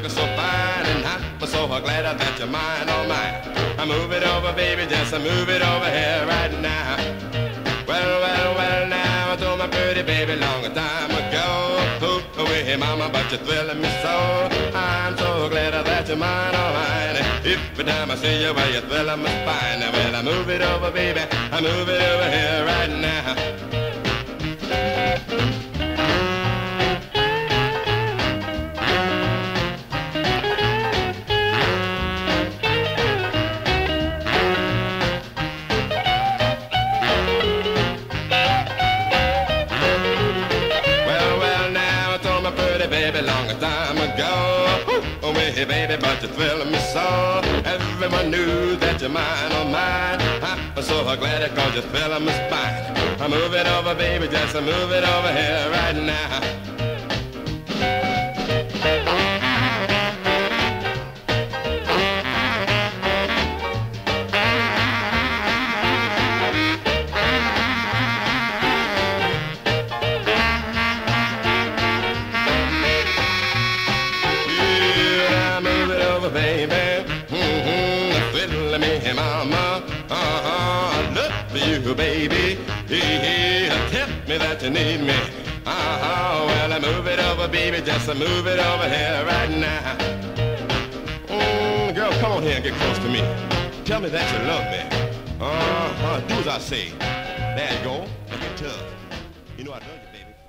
so fine, and I'm so glad that you're mine, oh mine. I move it over, baby, just move it over here right now. Well, now I told my pretty baby long time ago. Ooh, hey, mama, but you're thrilling me so. I'm so glad that you're mine, oh mine. Every time I see you, well, you're thrilling my spine. Well, I move it over, baby, I move it over here right now. Baby, long time ago. Oh, hey, baby, but you're thrilling me so. Everyone knew that you're mine, oh mine. I'm so glad it cause you're thrilling my spine. I move it over, baby, just move it over here right now. Baby, fiddle me, mama, I love you, baby, tell me that you need me, well, I move it over, baby, just move it over here right now. Girl, come on here and get close to me, tell me that you love me, do as I say, there you go, make it tough, you know I love you, baby.